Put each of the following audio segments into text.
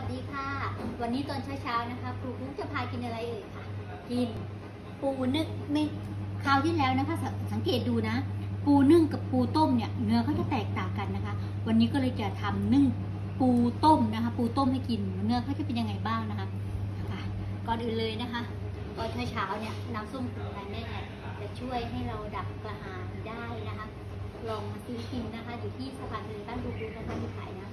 ดีค่ะวันนี้ตอนเช้าๆนะคะครูกุ๊กจะพากินอะไรเอ่ยค่ะกินปูนึ่งไม่คราวที่แล้วนะคะสังเกตดูนะปูนึ่งกับปูต้มเนี่ยเนื้อเขาจะแตกต่างกันนะคะวันนี้ก็เลยจะทำนึ่งปูต้มนะคะปูต้มให้กินเนื้อเขาจะเป็นยังไงบ้างนะคะก่อนอื่นเลยนะคะตอนเช้าเนี่ยน้ำส้มสมุนไพรแม่จะช่วยให้เราดับกระหายได้นะคะลองมาซื้อกินนะคะอยู่ที่สะพานทะเลบ้านครูกุ๊กนะคะมีขายนะ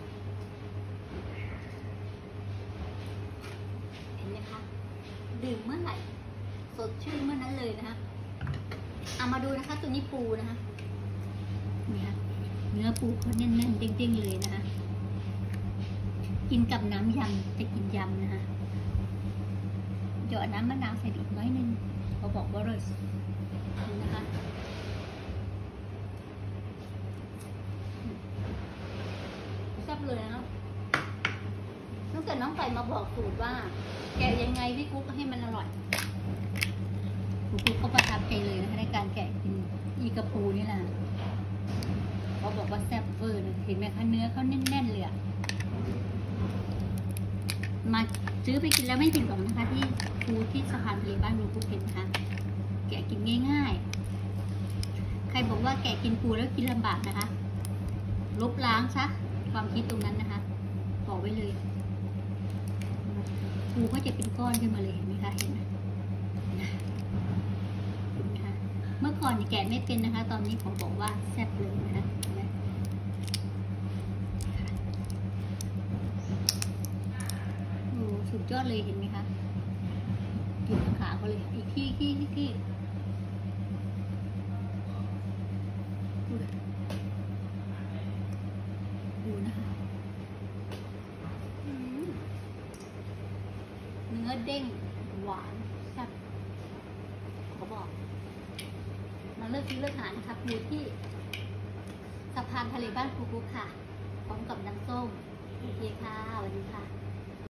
ดื่มเมื่อไหร่สดชื่นเมื่อนั้นเลยนะคะเอามาดูนะคะตัวนี้ปูนะคะนี่ค่ะเนื้อปูเขาแน่นๆเด้งๆเลยนะคะกินกับน้ำยำจะกินยำนะคะหยอดน้ำมะนาวใส่อีกน้อยนึงเขาบอกว่าอร่อยนะคะแซ่บเลยนะตั้งแต่น้องไก่มาบอกสูตรว่าแกะยังไงพี่กุ๊กให้มันอร่อยกุ๊กก็ประทับใจเลยนะคะในการแกะกินอีกระปูนี่แหละเขาบอกว่าแซ่บเวอร์นะเห็นไหมคะเนื้อเขาแน่นๆเลยอะมาซื้อไปกินแล้วไม่ผิดหวังนะคะที่ปูที่สะพานทะเลบ้านกุ๊กเห็นนะคะแกะกินง่ายๆใครบอกว่าแกะกินปูแล้วกินลำบากนะคะลบล้างซะความคิดตรงนั้นนะคะบอกไว้เลยปูก็จะเป็นก้อนขึ้นมาเลยเห็นไหมคะเห็นไหมเมื่อก่อนแกะไม่เป็นนะคะตอนนี้ผมบอกว่าแซ่บเลยนะคะโอ้สุดยอดเลยเห็นไหมคะดูขาเขาเลยอีกที่ดูนะคะเนื้อเด้งหวานแซ่บเขาบอกมาเลือกซื้อเลือกหานะคะปูที่สะพานทะเลบ้านครูกุ๊กค่ะพร้อมกับน้ำส้มโอเคค่ะสวัสดีค่ะ